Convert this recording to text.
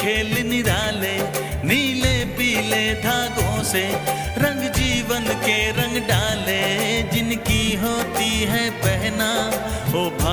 खेल निराले, नीले पीले धागों से रंग जीवन के रंग डाले, जिनकी होती है पहना ओ